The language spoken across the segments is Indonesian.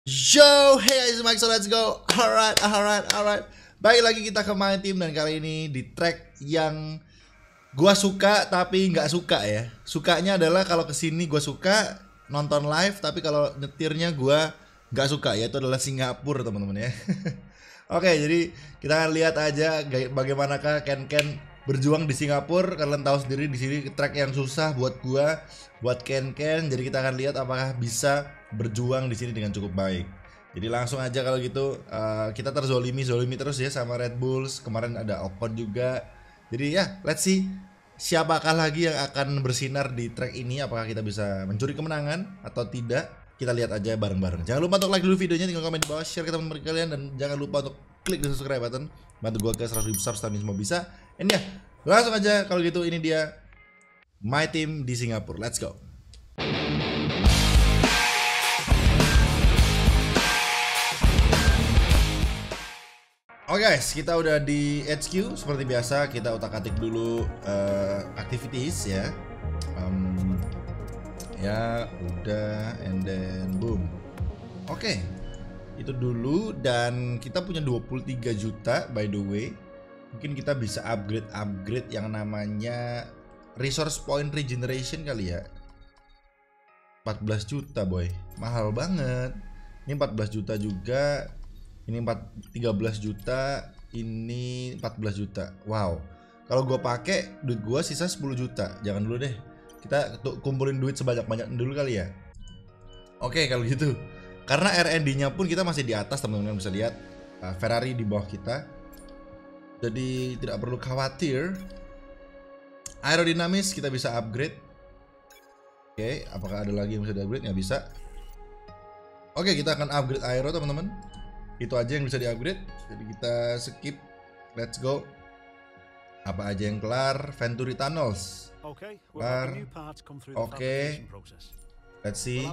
Yo, hey guys, Mike, so let's go. Alright. Baik lagi kita ke My Team dan kali ini di track yang gua suka tapi nggak suka ya. Sukanya adalah kalau kesini gua suka nonton live, tapi kalau nyetirnya gua nggak suka, yaitu adalah Singapura teman-teman ya. Oke, jadi kita akan lihat aja bagaimanakah Ken berjuang di Singapura. Kalian tahu sendiri di sini track yang susah buat gua, buat Ken. Jadi kita akan lihat apakah bisa berjuang di sini dengan cukup baik. Jadi langsung aja kalau gitu, kita zolimi terus ya sama Red Bulls. Kemarin ada Ocon juga. Jadi ya, let's see siapakah lagi yang akan bersinar di track ini. Apakah kita bisa mencuri kemenangan atau tidak? Kita lihat aja bareng-bareng. Jangan lupa untuk like dulu videonya, tinggal komen di bawah, share ke teman-teman kalian, dan jangan lupa untuk klik di subscribe button. Bantu gua ke 100.000 subscribe semua bisa. And ya, langsung aja kalau gitu, ini dia My Team di Singapura. Let's go. Oke guys, kita udah di HQ. Seperti biasa kita utak-atik dulu activities ya. Ya udah, and then boom. Oke, itu dulu. Dan kita punya 23 juta by the way. Mungkin kita bisa upgrade yang namanya resource point regeneration kali ya. 14 juta boy, mahal banget. Ini 14 juta juga. Ini 13 juta, ini 14 juta. Wow. Kalau gue pakai duit gue sisa 10 juta. Jangan dulu deh. Kita kumpulin duit sebanyak-banyak dulu kali ya. Oke, kalau gitu. Karena R&D-nya pun kita masih di atas, teman-teman bisa lihat. Ferrari di bawah kita. Jadi tidak perlu khawatir. Aerodinamis kita bisa upgrade. Oke, apakah ada lagi yang bisa di-upgrade? Nggak bisa. Oke, kita akan upgrade aero teman-teman. Itu aja yang bisa di-upgrade. Jadi kita skip. Let's go. Apa aja yang kelar? Venturi Tunnels kelar. Oke. Let's see.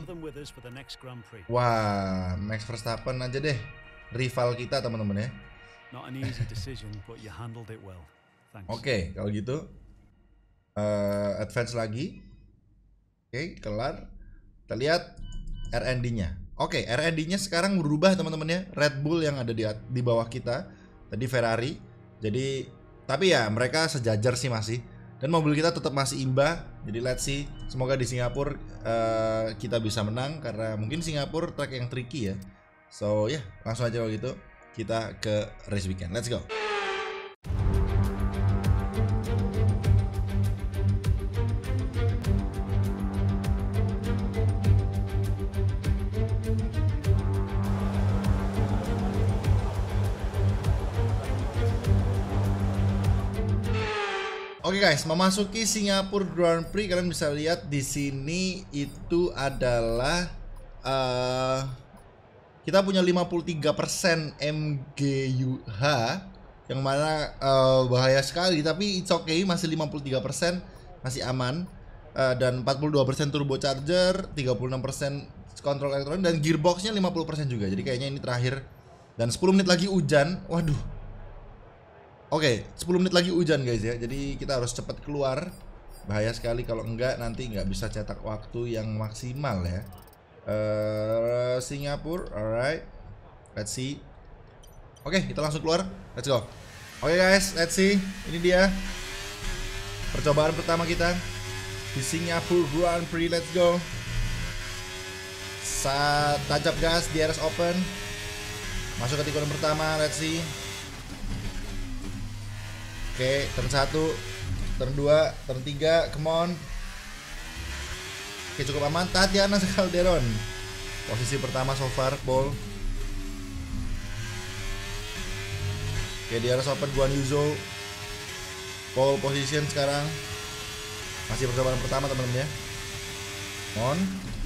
Wah, Max Verstappen aja deh, rival kita teman-teman ya. Oke, kalau gitu advance lagi. Oke, kelar. Kita lihat R&D-nya. Oke, R&D-nya sekarang berubah teman-teman ya. Red Bull yang ada di bawah kita, tadi Ferrari. Jadi, tapi ya mereka sejajar sih masih. Dan mobil kita tetap masih imbang. Jadi let's see. Semoga di Singapura kita bisa menang, karena mungkin Singapura track yang tricky ya. So ya, langsung aja kalau gitu kita ke race weekend. Let's go. Oke guys, memasuki Singapura Grand Prix, kalian bisa lihat di sini itu adalah kita punya 53% MGUH, yang mana bahaya sekali, tapi it's okay, masih 53%, masih aman. Dan 42% turbocharger, 36% kontrol elektronik, dan gearboxnya 50% juga. Jadi kayaknya ini terakhir. Dan 10 menit lagi hujan. Waduh. Oke, 10 menit lagi hujan guys ya. Jadi kita harus cepat keluar. Bahaya sekali kalau enggak, nanti nggak bisa cetak waktu yang maksimal ya. Singapura, alright. Let's see. Oke, kita langsung keluar. Let's go. Oke guys, let's see. Ini dia percobaan pertama kita di Singapura Grand Prix. Let's go. Tancap gas di RS Open. Masuk ke tikungan pertama. Let's see. Oke, turn 1, turn 2, turn 3, come on. Oke, cukup aman. Tatiana Calderon, posisi pertama so far, pole. Oke, di RS Open Guan Yuzo, pole position sekarang. Masih percobaan pertama teman-teman ya. On.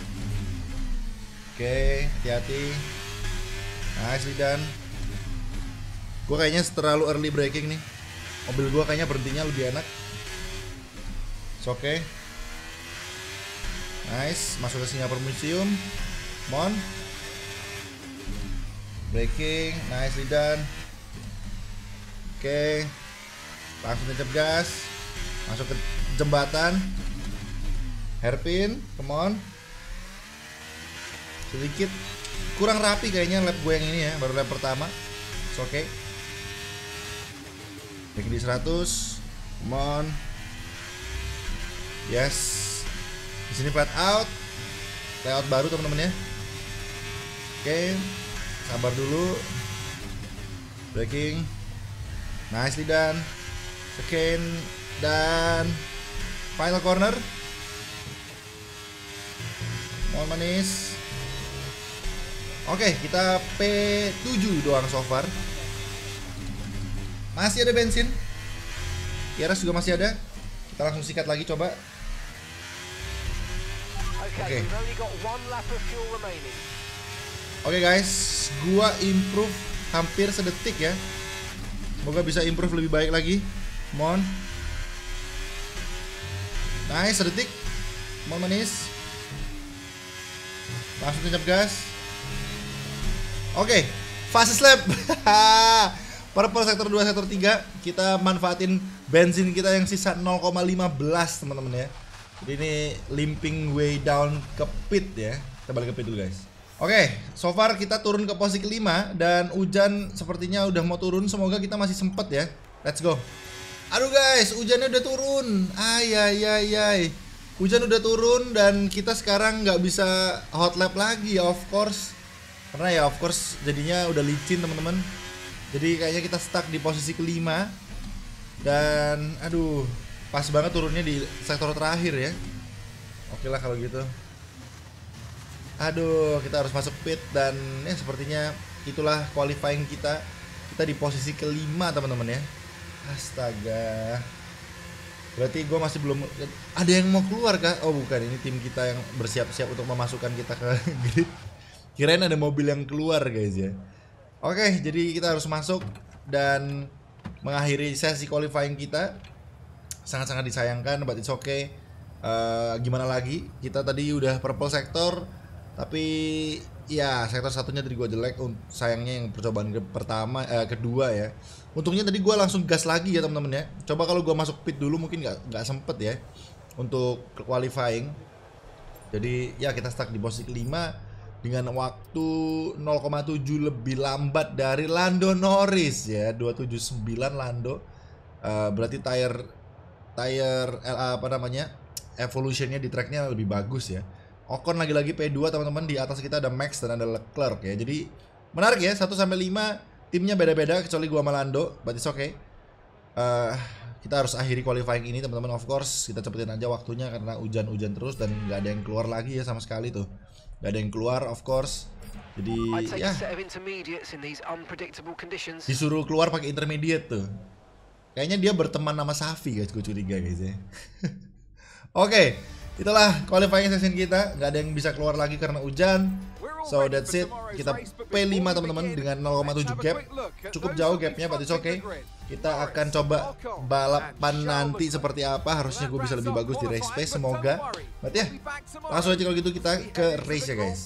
Oke, hati-hati. Nice, done. Gue kayaknya terlalu early braking nih. Mobil gua kayaknya berhentinya lebih enak. Oke. Okay. Nice, masuk ke Singapura Museum. Come on. Braking, nice, done. Oke. Okay. Langsung tancap gas. Masuk ke jembatan. Hairpin, come on. Sedikit kurang rapi kayaknya lap gue yang ini ya, baru lap pertama. Oke. Back di 100. Come on. Yes. Di sini flat out. Layout baru teman-teman ya. Oke. Sabar dulu. Braking. Nicely done. Second dan final corner. Mau manis. Oke, kita P7 doang so far. Masih ada bensin. Kiaras juga masih ada. Kita langsung sikat lagi coba. Oke guys, gua improve hampir sedetik ya. Semoga bisa improve lebih baik lagi. Come on. Nice, sedetik. Come on manis. Langsung tancap gas. Oke, fase lap. Purple sektor 2, sektor 3. Kita manfaatin bensin kita yang sisa 0,15 teman-teman ya. Jadi ini limping way down ke pit ya. Kita balik ke pit dulu guys. Oke, so far kita turun ke posisi kelima. Dan hujan sepertinya udah mau turun. Semoga kita masih sempet ya. Let's go. Aduh guys, hujannya udah turun. Ay. Hujan udah turun dan kita sekarang nggak bisa hot lap lagi of course. Karena ya of course jadinya udah licin teman-teman. Jadi kayaknya kita stuck di posisi kelima. Dan aduh, pas banget turunnya di sektor terakhir ya. Oke lah kalau gitu. Aduh, kita harus masuk pit. Dan ya sepertinya itulah qualifying kita. Kita di posisi kelima teman-teman ya. Astaga. Berarti gue masih belum. Ada yang mau keluar kah? Oh bukan, ini tim kita yang bersiap-siap untuk memasukkan kita ke grid. Kirain ada mobil yang keluar guys ya. Oke, jadi kita harus masuk dan mengakhiri sesi qualifying kita. Sangat-sangat disayangkan, but it's okay. Gimana lagi? Kita tadi udah purple sektor, tapi ya sektor satunya tadi gue jelek. Sayangnya yang percobaan kedua ya. Untungnya tadi gue langsung gas lagi ya teman-teman ya. Coba kalau gue masuk pit dulu mungkin nggak sempet ya untuk qualifying. Jadi ya kita stuck di posisi kelima dengan waktu 0,7 lebih lambat dari Lando Norris ya, 279 Lando. Berarti tire apa namanya, evolutionnya di tracknya lebih bagus ya. Ocon lagi-lagi P2 teman-teman, di atas kita ada Max dan ada Leclerc ya. Jadi menarik ya, 1 sampai 5 timnya beda-beda kecuali gua sama Lando, but it's okay. Kita harus akhiri qualifying ini teman-teman, of course. Kita cepetin aja waktunya karena hujan-hujan terus dan nggak ada yang keluar lagi ya sama sekali tuh. Gak ada yang keluar of course. Jadi ya disuruh keluar pakai intermediate tuh. Kayaknya dia berteman sama Safi guys, gue curiga guys ya. Oke, itulah qualifying session kita. Gak ada yang bisa keluar lagi karena hujan. So that's it. Kita P5 teman-teman dengan 0,7 gap. Cukup jauh gapnya, but it's okay. Kita akan coba balapan nanti seperti apa. Harusnya gue bisa lebih bagus di race pace, semoga. But ya, langsung aja kalau gitu kita ke race ya guys.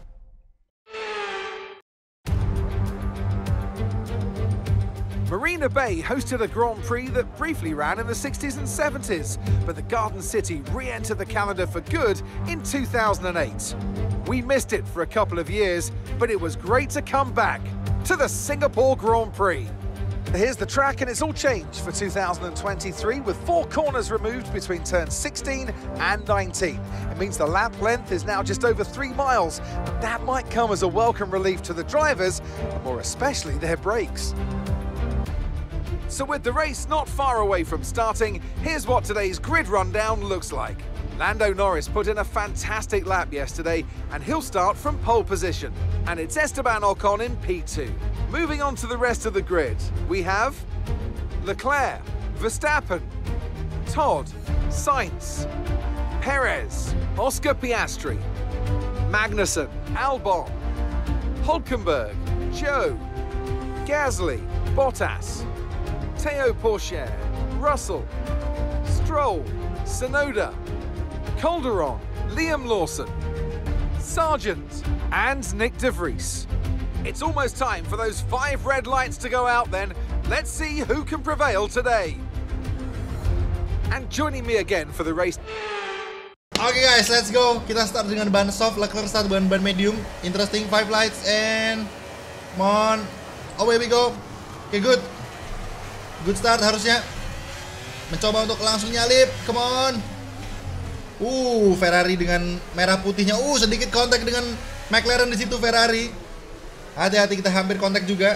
Marina Bay hosted a Grand Prix that briefly ran in the 60s and 70s, but the Garden City re-entered the calendar for good in 2008. We missed it for a couple of years, but it was great to come back to the Singapore Grand Prix. Here's the track, and it's all changed for 2023 with 4 corners removed between turns 16 and 19. It means the lap length is now just over 3 miles, but that might come as a welcome relief to the drivers, and more especially their brakes. So with the race not far away from starting, here's what today's grid rundown looks like. Lando Norris put in a fantastic lap yesterday, and he'll start from pole position. And it's Esteban Ocon in P2. Moving on to the rest of the grid, we have Leclerc, Verstappen, Todd, Sainz, Perez, Oscar Piastri, Magnussen, Albon, Hulkenberg, Joe, Gasly, Bottas, Teo Pourchaire, Russell, Stroll, Tsunoda, Calderon, Liam Lawson, Sargent, and Nick De Vries. It's almost time for those 5 red lights to go out then. Let's see who can prevail today. And joining me again for the race... Oke guys, let's go. Kita start dengan ban soft, Leclerc start dengan ban medium. Interesting, 5 lights and come on. Away we go. Oke, good. Good start harusnya. Mencoba untuk langsung nyalip. Come on. Ferrari dengan merah putihnya. Sedikit kontak dengan McLaren di situ Ferrari. Hati-hati, kita hampir kontak juga.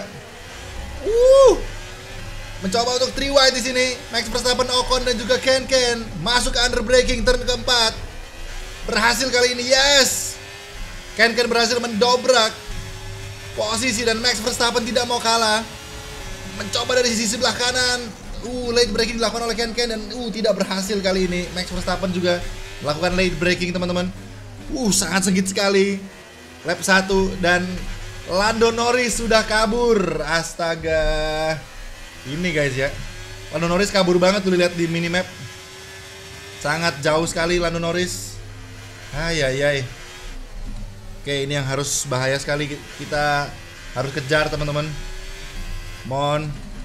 Mencoba untuk 3 wide di sini. Max Verstappen, Ocon dan juga Ken masuk ke under braking turn keempat. Berhasil kali ini, yes. Ken berhasil mendobrak posisi dan Max Verstappen tidak mau kalah. Mencoba dari sisi sebelah kanan. Late braking dilakukan oleh Ken dan tidak berhasil kali ini. Max Verstappen juga melakukan late braking, teman-teman. Sangat sengit sekali. Lap 1 dan Lando Norris sudah kabur. Astaga. Ini guys ya. Lando Norris kabur banget tuh, lihat di minimap. Sangat jauh sekali Lando Norris. Ayayay. Oke, ini yang harus bahaya sekali. Kita harus kejar, teman-teman. Mon.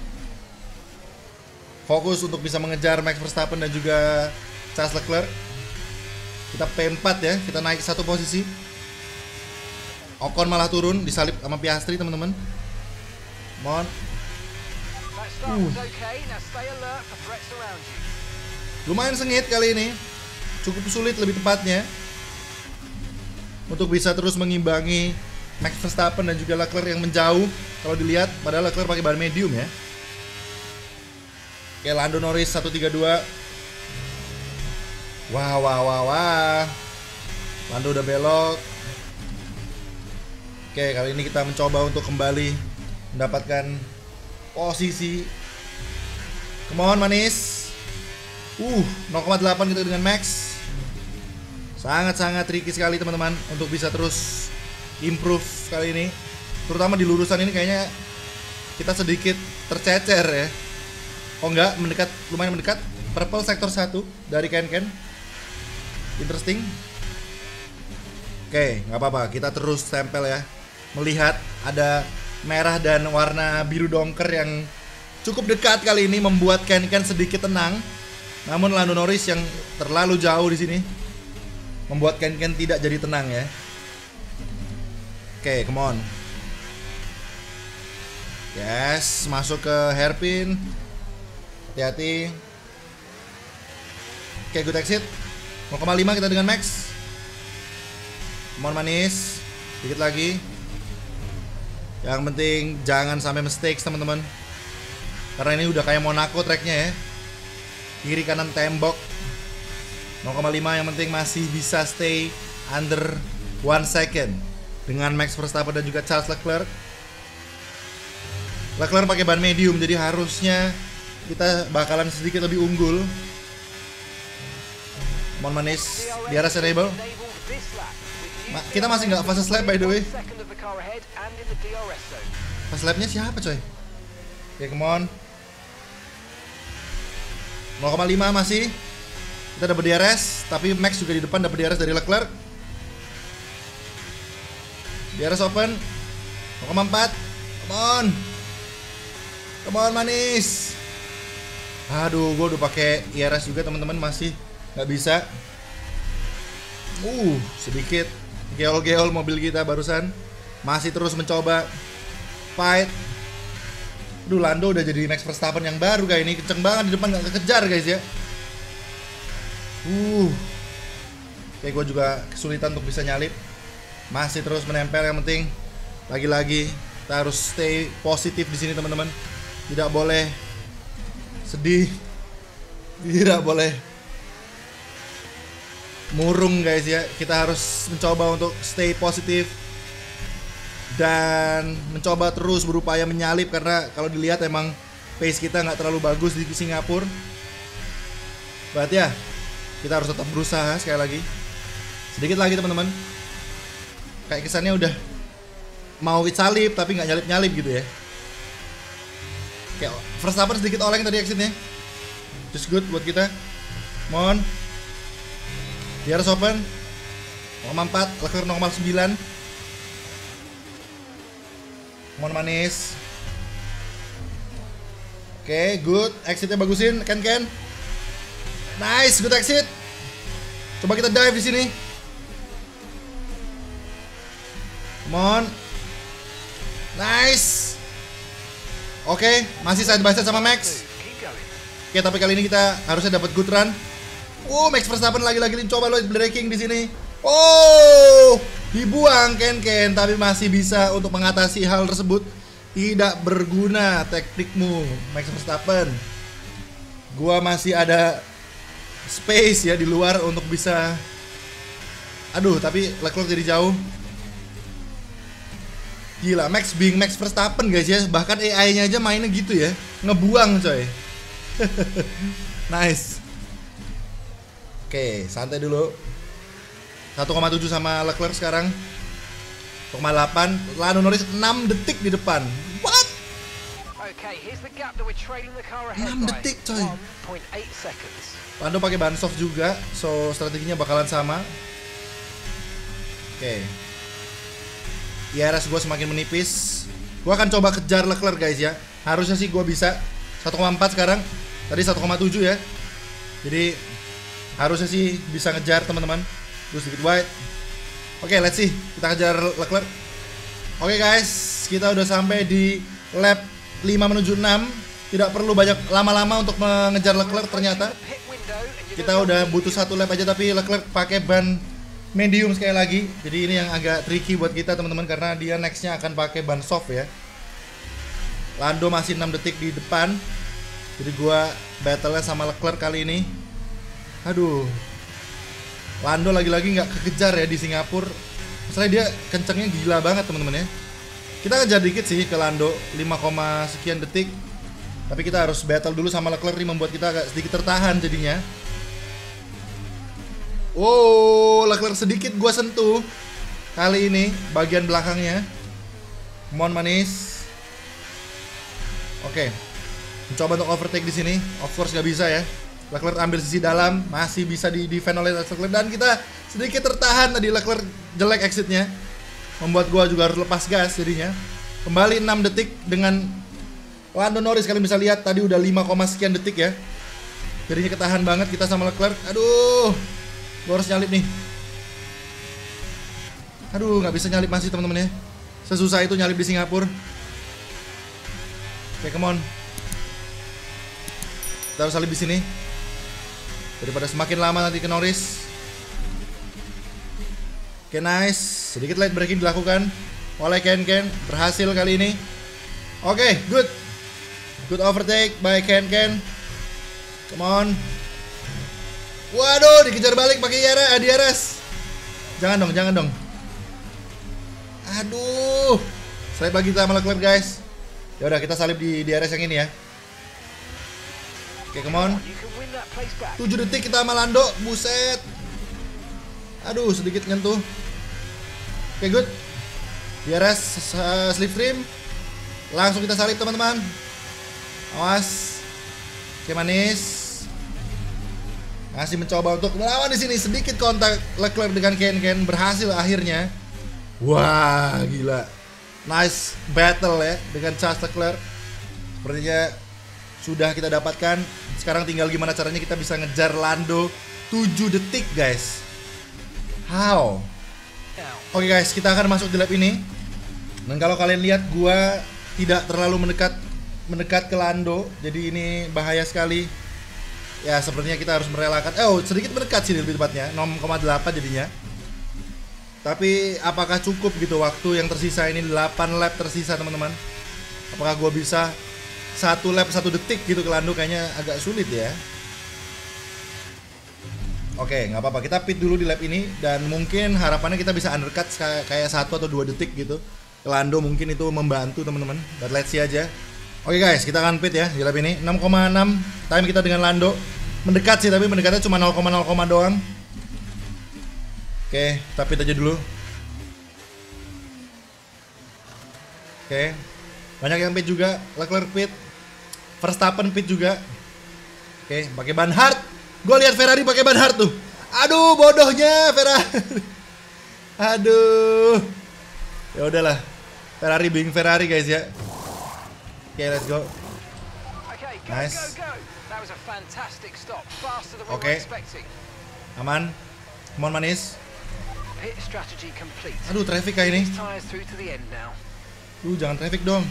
Fokus untuk bisa mengejar Max Verstappen dan juga Charles Leclerc. Kita P4 ya, kita naik 1 posisi. Ocon malah turun, disalip sama Piastri, teman-teman. Mon. Lumayan sengit kali ini. Cukup sulit lebih tepatnya untuk bisa terus mengimbangi Max Verstappen dan juga Leclerc yang menjauh. Kalau dilihat, padahal Leclerc pakai ban medium ya. Oke, Lando Norris 132. Wah. Lando udah belok. Oke, kali ini kita mencoba untuk kembali mendapatkan posisi. Come on, manis. 0,8 gitu dengan Max. Sangat-sangat tricky sekali, teman-teman, untuk bisa terus improve kali ini. Terutama di lurusan ini kayaknya kita sedikit tercecer ya. Enggak, lumayan mendekat. Purple sektor 1 dari Ken. Interesting. Oke, nggak apa-apa, kita terus tempel ya. Melihat ada merah dan warna biru dongker yang cukup dekat kali ini membuat Ken sedikit tenang. Namun Lando Norris yang terlalu jauh di sini membuat Ken tidak jadi tenang ya. Oke, come on. Yes, masuk ke hairpin. Hati-hati. Oke, good exit. 0,5 kita dengan Max. Come on, manis. Dikit lagi. Yang penting jangan sampai mistakes, teman-teman. Karena ini udah kayak Monaco tracknya ya. Kiri kanan tembok. 0,5 yang penting masih bisa stay under 1 second dengan Max Verstappen dan juga Charles Leclerc. Leclerc pakai ban medium, jadi harusnya kita bakalan sedikit lebih unggul. Mon manis, di arah enable. Kita masih nggak fast lap by the way. Fast lapnya siapa coy? Oke, come on. 0,5 masih. Kita dapat DRS, tapi Max juga di depan dapat DRS dari Leclerc. DRS open. 0,4. Come on manis. Aduh, gue udah pakai IRS juga, teman-teman, masih nggak bisa. Sedikit geol-geol mobil kita barusan. Masih terus mencoba fight. Aduh, Lando udah jadi Max Verstappen yang baru kayak ini. Kenceng banget di depan, nggak kekejar guys ya. Kayak gue juga kesulitan untuk bisa nyalip. Masih terus menempel, yang penting lagi-lagi kita harus stay positif di sini, teman-teman. Tidak boleh sedih, tidak boleh murung guys ya. Kita harus mencoba untuk stay positif dan mencoba terus berupaya menyalip, karena kalau dilihat emang pace kita nggak terlalu bagus di Singapura. Berarti ya kita harus tetap berusaha sekali lagi. Sedikit lagi, teman-teman. Kayak kesannya udah mau salip tapi nggak nyalip-nyalip gitu ya. Kayak Verstappen sedikit oleng tadi exitnya. Just good buat kita. Mon. Di harus open. 0,4, Leclerc 0,9. Mon manis. Oke, good. Exitnya bagusin, Ken. Nice, good exit. Coba kita dive di sini. Come on. Nice. Oke, masih side by side sama Max. Oke, tapi kali ini kita harusnya dapat good run. Max Verstappen lagi-lagi coba lo braking di sini. Dibuang Ken, tapi masih bisa untuk mengatasi hal tersebut. Tidak berguna teknikmu, Max Verstappen. Gua masih ada space ya di luar untuk bisa. Aduh, tapi Leclerc jadi jauh. Gila, Max Verstappen guys ya. Bahkan AI-nya aja mainnya gitu ya. Ngebuang coy. Nice. Oke, santai dulu. 1,7 sama Leclerc sekarang. 1,8. Lando Norris 6 detik di depan. What? 6 detik coy. Lando pakai ban soft juga, so strateginya bakalan sama. Oke. IRS gue semakin menipis. Gue akan coba kejar Leclerc guys ya. Harusnya sih gue bisa. 1,4 sekarang. Tadi 1,7 ya. Jadi harusnya sih bisa ngejar teman-teman. Terus sedikit wide. Oke, let's see. Kita kejar Leclerc. Oke guys, kita udah sampai di lap 5 menuju 6. Tidak perlu banyak lama-lama untuk mengejar Leclerc ternyata. Kita udah butuh 1 lap aja, tapi Leclerc pakai ban medium sekali lagi. Jadi ini yang agak tricky buat kita teman-teman, karena dia nextnya akan pakai ban soft ya. Lando masih 6 detik di depan. Jadi gua battle-nya sama Leclerc kali ini. Aduh, Lando lagi-lagi nggak kekejar ya di Singapura. Masalahnya dia kencengnya gila banget teman-teman ya. Kita ngejar dikit sih ke Lando, 5, sekian detik. Tapi kita harus battle dulu sama Leclerc, ini membuat kita agak sedikit tertahan jadinya. Leclerc sedikit gua sentuh kali ini bagian belakangnya. Come on manis. Oke. Mencoba untuk overtake di sini. Of course nggak bisa ya. Leclerc ambil sisi dalam, masih bisa di defend oleh Leclerc, dan kita sedikit tertahan tadi. Leclerc jelek exitnya, membuat gua juga harus lepas gas jadinya. Kembali 6 detik dengan Lando Norris. Kalian bisa lihat tadi udah 5, sekian detik ya. Jadinya ketahan banget kita sama Leclerc. Aduh, gua harus nyalip nih. Aduh, nggak bisa nyalip masih teman-teman ya. Sesusah itu nyalip di Singapura. Oke, come on. Kita harus salib di sini daripada semakin lama nanti ke Norris. Oke, nice. Sedikit light braking dilakukan oleh Ken. Berhasil kali ini. Oke, good. Good overtake by Ken. Come on. Waduh, dikejar balik pakai DRS. Jangan dong. Aduh. Salib lagi kita sama Leclerc guys. Ya udah, kita salib di DRS yang ini ya. Oke, come on. 7 detik kita sama Lando. Buset. Aduh, sedikit nyentuh. Oke, good. DRS slipstream. Langsung kita salib teman-teman. Awas. Oke, manis. Masih mencoba untuk melawan di sini. Sedikit kontak Leclerc dengan Ken. Berhasil akhirnya. Wah, gila. Nice battle ya dengan Charles Leclerc. Sepertinya sudah kita dapatkan. Sekarang tinggal gimana caranya kita bisa ngejar Lando 7 detik guys. How? Oke guys, kita akan masuk di lap ini. Dan kalau kalian lihat, gua tidak terlalu mendekat ke Lando. Jadi ini bahaya sekali. Ya, sepertinya kita harus merelakan. Sedikit mendekat sih lebih tepatnya, 0,8 jadinya. Tapi apakah cukup gitu waktu yang tersisa ini? 8 lap tersisa teman-teman. Apakah gua bisa 1 lap 1 detik gitu ke Lando? Kayaknya agak sulit ya. Oke, nggak apa-apa, kita pit dulu di lap ini. Dan mungkin harapannya kita bisa undercut kayak 1 atau 2 detik gitu ke Lando. Mungkin itu membantu teman-teman. But let's see aja. Oke guys, kita akan pit ya di lap ini. 6,6 time kita dengan Lando. Mendekat sih, tapi mendekatnya cuma 0,0 doang. Oke, kita pit aja dulu. Oke, banyak yang pit juga. Leclerc pit, Verstappen pit juga. Oke, pakai ban hard. Gue lihat Ferrari pakai ban hard tuh. Aduh, bodohnya Ferrari. Aduh. Ya udahlah. Ferrari being Ferrari guys ya. Oke, let's go. Nice. Oke. Aman. Come on manis. Pit strategy complete. Aduh, traffic kayak ini. These tires through to the end now. Jangan traffic dong.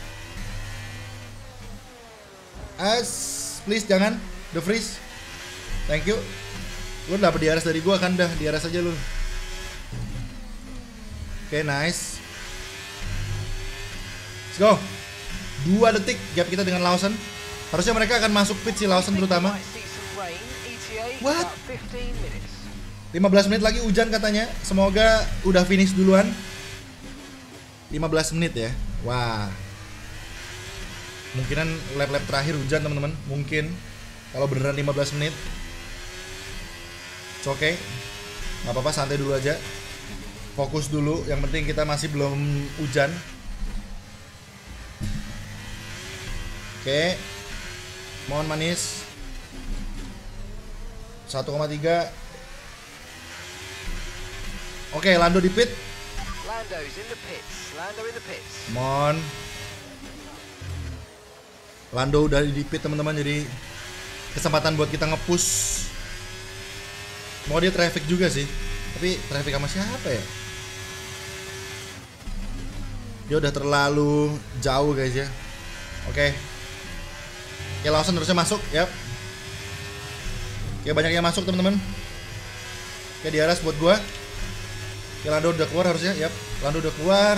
Please jangan. The freeze. Thank you. Lu dapet DRS dari gua kan, dah DRS aja lu. Oke, nice. Let's go. 2 detik gap kita dengan Lawson. Harusnya mereka akan masuk pit si Lawson terutama. What? 15 menit lagi hujan katanya. Semoga udah finish duluan. 15 menit ya. Wah. Mungkinan lap-lap terakhir hujan teman-teman. Mungkin. Kalau beneran 15 menit. It's okay. Gak apa-apa, santai dulu aja. Fokus dulu. Yang penting kita masih belum hujan. Oke. Mohon manis. 1,3. Oke, Lando di pit. Mon. Lando udah di pit teman-teman, jadi kesempatan buat kita nge-push. Mau dia traffic juga sih. Tapi traffic sama siapa ya? Dia udah terlalu jauh guys ya. Oke. Oke, Lawson harusnya masuk, yap. Oke, banyak yang masuk teman-teman. Oke, di aras buat gua. Oke, Lando udah keluar harusnya, yap. Lando udah keluar.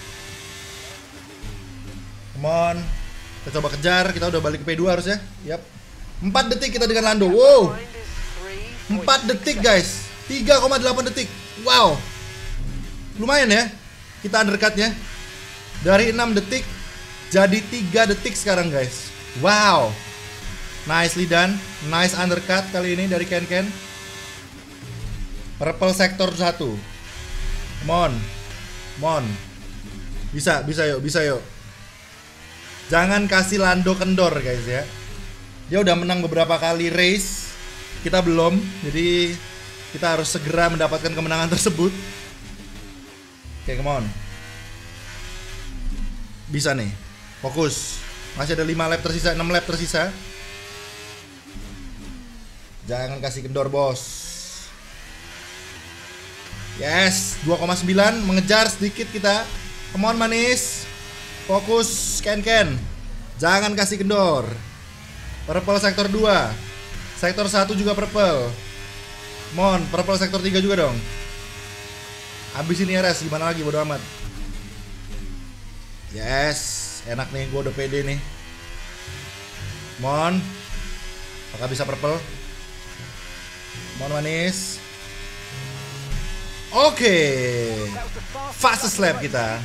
Come on. Kita coba kejar, kita udah balik ke P2 harusnya, yap. 4 detik kita dengan Lando, wow. 4 detik guys, 3,8 detik. Wow. Lumayan ya. Kita undercutnya. Dari 6 detik jadi 3 detik sekarang guys. Wow. Nicely done. Nice undercut kali ini dari Ken. Purple sektor 1. Come on. Come on. Bisa yuk. Jangan kasih Lando kendor guys ya. Dia udah menang beberapa kali race. Kita belum. Jadi kita harus segera mendapatkan kemenangan tersebut. Oke, come on. Bisa nih. Fokus. Masih ada 5 lap tersisa, 6 lap tersisa. Jangan kasih kendor bos. Yes, 2,9 mengejar sedikit kita. Come on manis. Fokus Ken. Jangan kasih kendor. Purple sektor 2. Sektor 1 juga purple. Mon, purple sektor 3 juga dong. Habisin RS, gimana lagi, bodo amat. Yes, enak nih, gue udah pede nih. Mon. Apakah bisa purple? Mon manis. Oke. Fastest lap kita.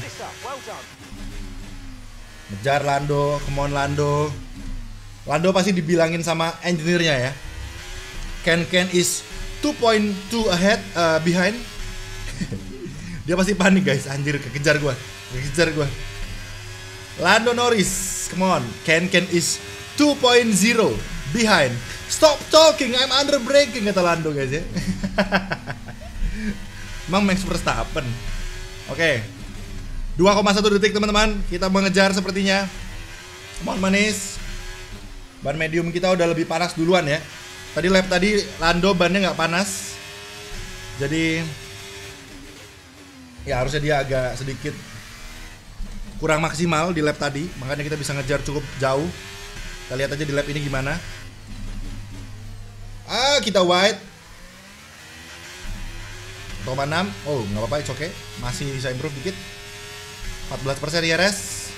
Ngejar Lando, come on Lando. Lando pasti dibilangin sama engineer-nya ya. Ken is 2.2 ahead, behind. Dia pasti panik guys, anjir kekejar gua. Lando Norris, come on. Ken is 2.0 behind. Stop talking, I'm under braking kata Lando guys ya. Emang Max Verstappen. Oke. 2,1 detik teman-teman. Kita mengejar sepertinya. Come on manis. Ban medium kita udah lebih panas duluan ya. Tadi lap tadi Lando bannya nggak panas. Jadi ya harusnya dia agak sedikit kurang maksimal di lap tadi. Makanya kita bisa ngejar cukup jauh. Kita lihat aja di lap ini gimana. Kita wide 6. Oh nggak apa-apa, it's okay. Masih bisa improve dikit. 14% IRS.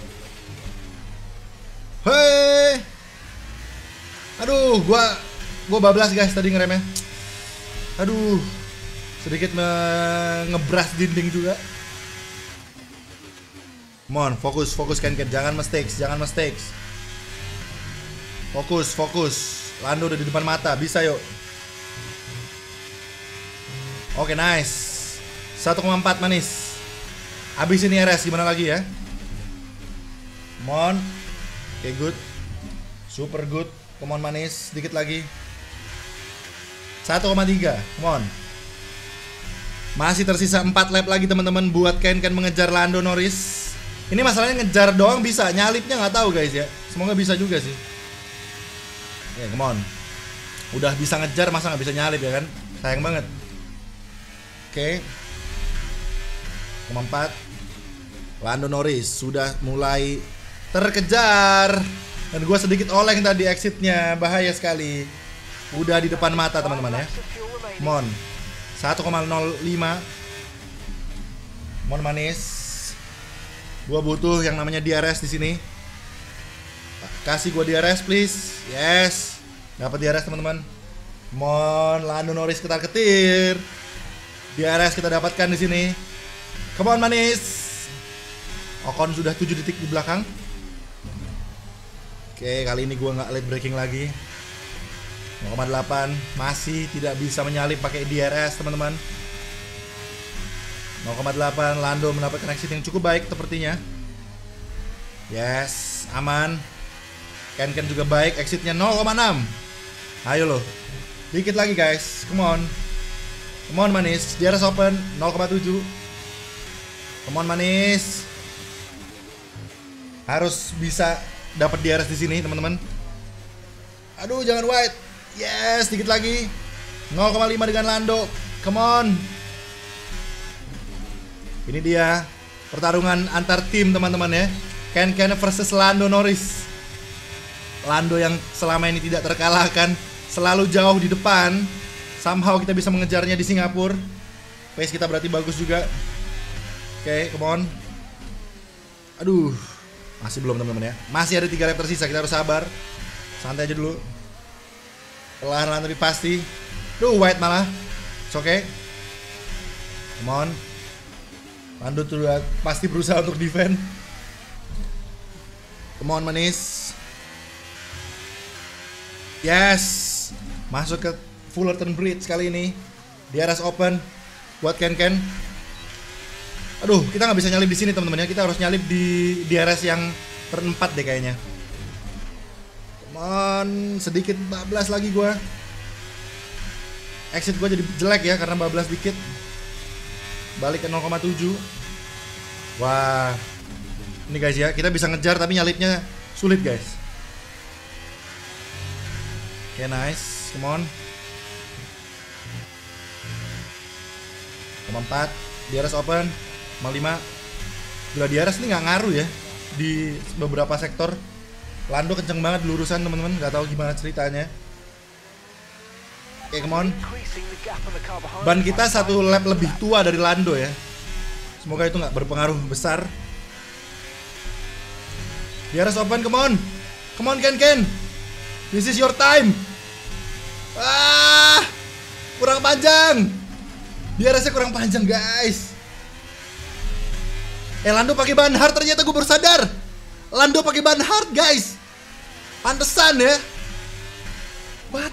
Hei. Aduh, gua bablas guys tadi ngeremnya. Aduh. Sedikit ngebras dinding juga. Come on, fokus Ken. Jangan mistakes. Fokus. Lando udah di depan mata, bisa yuk. Oke, nice. 1,4 manis. Habis ini RS gimana lagi ya? Come on. Oke, good. Super good. Come on manis, sedikit lagi. 1,3. Come on. Masih tersisa 4 lap lagi teman-teman buat Ken mengejar Lando Norris. Ini masalahnya ngejar doang bisa, nyalipnya nggak tahu guys ya. Semoga bisa juga sih. Come on. Udah bisa ngejar masa nggak bisa nyalip ya kan? Sayang banget. Oke. 4. Lando Norris sudah mulai terkejar. Dan gue sedikit oleng tadi exitnya. Bahaya sekali. Udah di depan mata teman-teman ya. Mon 1,05. Mon manis. Gue butuh yang namanya DRS di sini. Kasih gue DRS please. Yes. Dapat DRS teman-teman. Mon Lando Norris ketar-ketir. DRS kita dapatkan di sini. Come on manis. Ocon sudah 7 detik di belakang. Oke, kali ini gue nggak late braking lagi. 0,8 masih tidak bisa menyalip pakai DRS teman-teman. 0,8 Lando mendapatkan exit yang cukup baik sepertinya. Yes, aman. Ken juga baik, exitnya 0,6. Ayo loh, dikit lagi guys, come on. Come on manis, DRS open 0,7. Come on manis. Harus bisa dapat DRS di sini teman-teman. Aduh jangan wide. Yes, dikit lagi 0,5 dengan Lando. Come on. Ini dia pertarungan antar tim teman-teman ya. Ken versus Lando Norris. Lando yang selama ini tidak terkalahkan, selalu jauh di depan. Somehow kita bisa mengejarnya di Singapura. Pace kita berarti bagus juga. Oke, come on. Aduh, masih belum teman-teman ya. Masih ada 3 lap tersisa, kita harus sabar. Santai aja dulu. Perlahan-lahan tapi pasti. Duh, white malah. It's okay. Come on. Lando tuh pasti berusaha untuk defend. Come on manis. Yes. Masuk ke Fullerton Bridge kali ini. DRS open buat Ken. Aduh, kita nggak bisa nyalip di sini teman-teman ya. Kita harus nyalip di DRS yang turn 4 deh kayaknya. Come on, sedikit 14 lagi gua. Exit gua jadi jelek ya karena 14 dikit. Balik ke 0,7. Wah. Ini guys ya, kita bisa ngejar tapi nyalipnya sulit guys. Oke, nice. Come on. 4. DRS open. 5. Gila, DRS ini nggak ngaruh ya di beberapa sektor. Lando kenceng banget di lurusan teman-teman, nggak tahu gimana ceritanya. Oke, come on. Ban kita 1 lap lebih tua dari Lando ya. Semoga itu nggak berpengaruh besar. DRS open, come on. Come on Ken. This is your time. Kurang panjang. DRS-nya kurang panjang guys. Lando pakai ban hard, ternyata gue baru sadar. Lando pakai ban hard guys. Pantesan ya. What?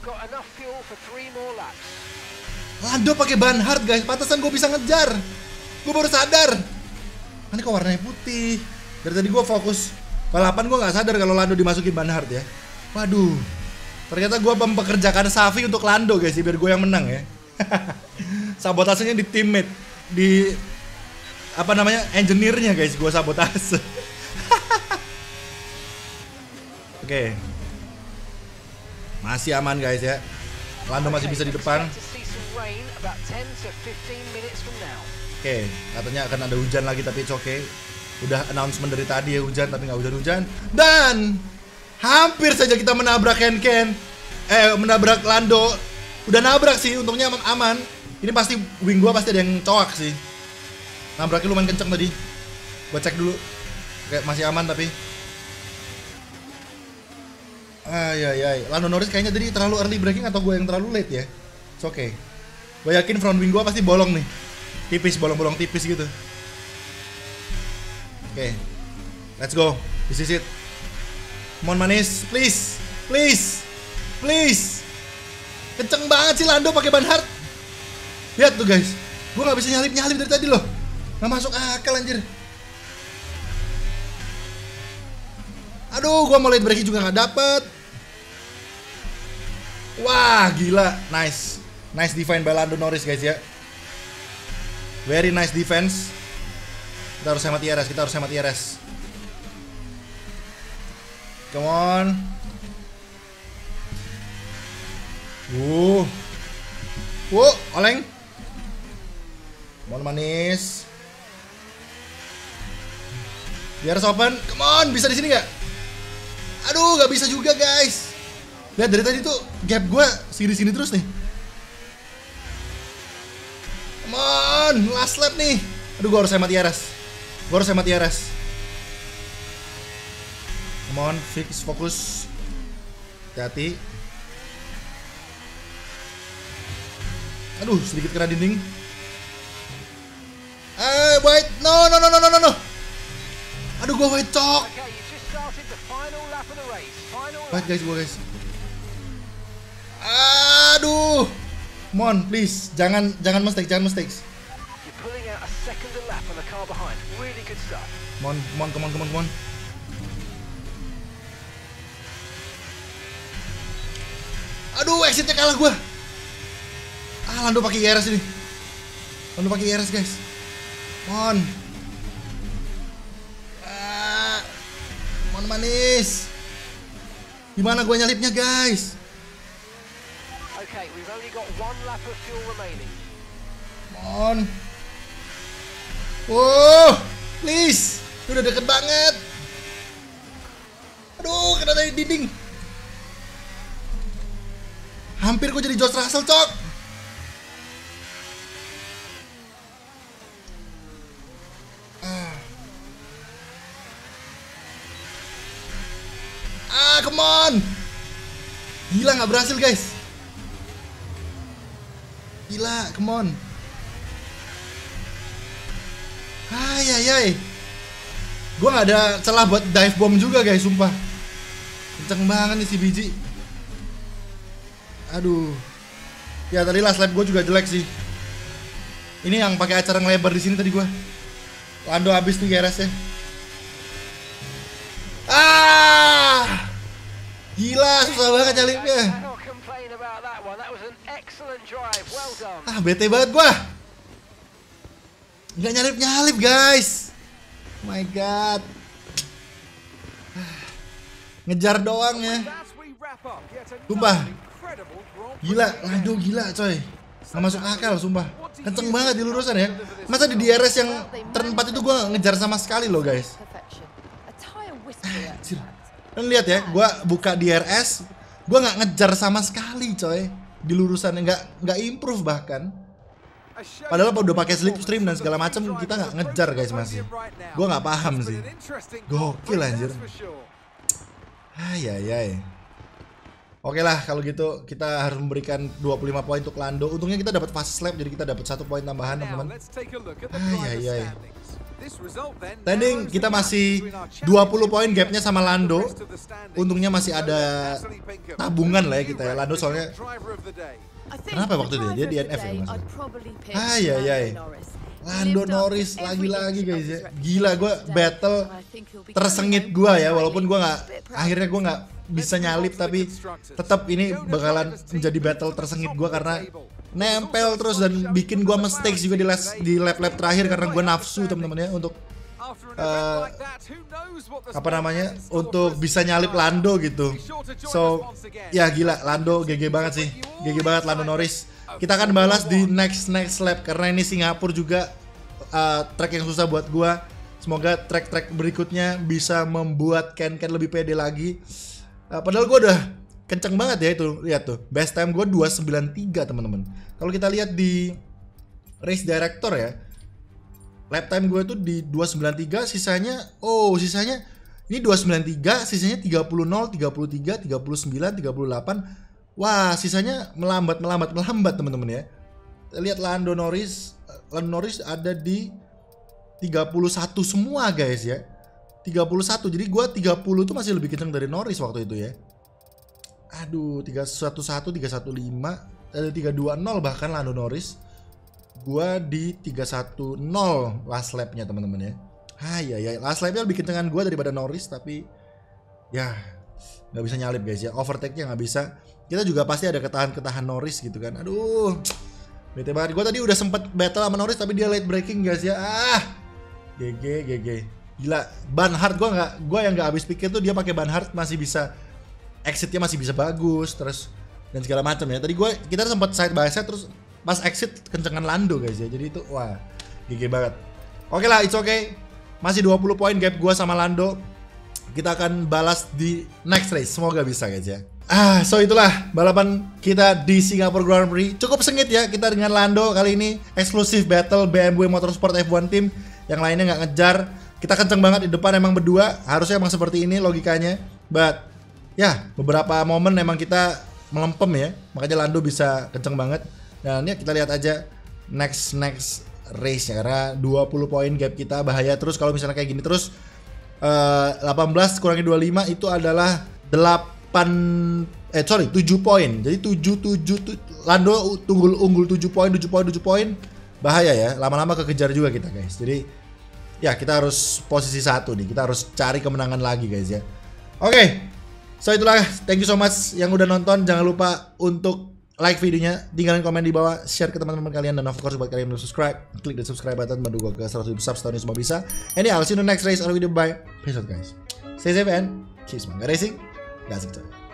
Lando pakai ban hard guys. Pantesan gue bisa ngejar. Gue baru sadar. Ini kok warnanya putih. Dari tadi gue fokus balapan, gue nggak sadar kalau Lando dimasukin ban hard ya. Waduh. Ternyata gue mempekerjakan Safi untuk Lando guys, biar gue yang menang ya. Sabotasenya di teammate, di apa namanya, engineer-nya guys, gue sabotase. Oke. Masih aman guys ya. Lando masih bisa di depan. Oke, katanya akan ada hujan lagi tapi it's okay. Udah announcement dari tadi ya hujan, tapi nggak hujan-hujan. Dan hampir saja kita menabrak Ken. Menabrak Lando. Udah nabrak sih, untungnya aman. Ini pasti wing gua pasti ada yang coak sih. Nabraknya lumayan kenceng tadi. Gua cek dulu. Kayak masih aman tapi. Lando Norris kayaknya tadi terlalu early braking atau gue yang terlalu late ya. It's okay. Gue yakin front wing gue pasti bolong nih. Tipis, bolong-bolong tipis gitu. Oke. Let's go. This is it. Come on manis, please. Kenceng banget sih Lando pakai ban hard. Lihat tuh guys. Gue nggak bisa nyalip dari tadi loh. Nggak masuk akal anjir. Aduh, gue mau late braking juga nggak dapet. Wah, gila, nice defense by Lando Norris guys ya. Very nice defense. Kita harus hemat IRS, Come on. Oleng. Come on manis. Biar open. Come on, bisa di sini nggak? Aduh, nggak bisa juga guys. Lihat dari tadi tuh gap gue sini terus nih. Come on, last lap nih. Aduh, gue harus hemat IRS. Come on, fix, fokus. Hati-hati. Aduh, sedikit kena dinding. Wait, no. Aduh, gue white cok. Wait guys. Aduh. Come on, please. Jangan mistake. Come on. Aduh, exitnya kalah gue. Lando pakai IRS ini. Guys. Come on manis. Gimana gue nyalipnya guys? Okay, we've only got 1 lap of fuel remaining. Come on. Oh, please. Udah deket banget. Aduh, kena dari dinding. Hampir gue jadi George Russell, cok. Come on. Gila, nggak berhasil guys. Gila, come on. Hai. Gue nggak ada celah buat dive bomb juga guys, sumpah. Kenceng banget nih si biji. Aduh. Ya tadi last lap gue juga jelek sih. Ini yang pakai acara ngelebar di sini tadi gue. Lando habis tuh GRS-nya. Gila, susah banget nyalipnya. Bete banget gua. Nggak nyalip guys. Oh my god. Ngejar doang ya. Sumpah. Gila, Lando gila coy. Nggak masuk akal sumpah. Kenceng banget di lurusan ya. Masa di DRS yang turn 4 itu gua ngejar sama sekali loh guys. Kan lihat ya, gue buka DRS, gue nggak ngejar sama sekali coy di lurusannya, nggak improve bahkan. Padahal udah pakai slipstream dan segala macam kita nggak ngejar guys masih. Gue nggak paham sih. Gokil anjir. Ayai. Oke lah kalau gitu kita harus memberikan 25 poin untuk Lando. Untungnya kita dapat fast lap jadi kita dapat 1 poin tambahan teman-teman. Ayai. Standing kita masih 20 poin gapnya sama Lando. Untungnya masih ada tabungan lah ya kita ya. Lando soalnya kenapa waktu itu dia DNF ya mas? Ayai. Lando Norris lagi-lagi guys ya. Gila, gue battle tersengit gue ya. Walaupun gue akhirnya gue nggak bisa nyalip, tapi tetap ini bakalan menjadi battle tersengit gue karena nempel terus dan bikin gue mistakes juga di lap-lap terakhir karena gue nafsu teman-teman ya untuk untuk bisa nyalip Lando gitu. So ya gila, Lando GG banget sih, GG banget Lando Norris. Kita akan balas di next lap karena ini Singapura juga track yang susah buat gue. Semoga track berikutnya bisa membuat Ken lebih pede lagi. Padahal gue udah kenceng banget ya itu, lihat tuh best time gue 293 teman-teman. Kalau kita lihat di race director ya, lap time gue tuh di 293, sisanya ini 293, sisanya 30, 33, 39, 38. Wah, sisanya melambat teman-teman ya. Lihat Lando Norris ada di 31 semua guys ya. 31. Jadi gua 30 tuh masih lebih kenceng dari Norris waktu itu ya. Aduh, 311, 315, ada 320 bahkan Lando Norris. Gua di 310 last lap-nya teman-teman ya. Last lap-nya lebih kencengan gua daripada Norris, tapi ya nggak bisa nyalip guys ya. Overtake-nya nggak bisa. Kita juga pasti ada ketahan Norris gitu kan. Aduh, bete banget. Gue tadi udah sempet battle sama Norris tapi dia late braking guys ya. GG. Gila, ban hard gue yang nggak habis pikir tuh dia pakai ban hard masih bisa exitnya masih bisa bagus terus dan segala macam ya. Tadi kita sempat side by side terus pas exit kencengan Lando guys ya. Jadi itu wah GG banget. Oke lah, it's okay. Masih 20 poin gap gua sama Lando. Kita akan balas di next race. Semoga bisa guys ya. So itulah balapan kita di Singapore Grand Prix. Cukup sengit ya kita dengan Lando kali ini. Eksklusif battle BMW Motorsport F1 Team. Yang lainnya nggak ngejar. Kita kenceng banget di depan emang berdua. Harusnya emang seperti ini logikanya. But ya beberapa momen emang kita melempem ya. Makanya Lando bisa kenceng banget. Dan ya kita lihat aja next race ya. Karena 20 poin gap kita bahaya terus kalau misalnya kayak gini terus. 18 kurangi 25 itu adalah 7 poin. Jadi 7 Lando unggul 7 poin. Bahaya ya. Lama-lama kekejar juga kita guys. Jadi ya kita harus posisi 1 nih. Kita harus cari kemenangan lagi guys ya. Oke. So itulah, thank you so much yang udah nonton. Jangan lupa untuk like videonya, tinggalin komen di bawah, share ke teman-teman kalian, dan of course buat kalian yang belum subscribe, klik the subscribe button, bantu gue ke 100 subs tahun ini semua bisa. And yeah, I'll see you in the next race or video. Bye. Peace out guys. Stay safe and keep semangat racing. Gasik coy.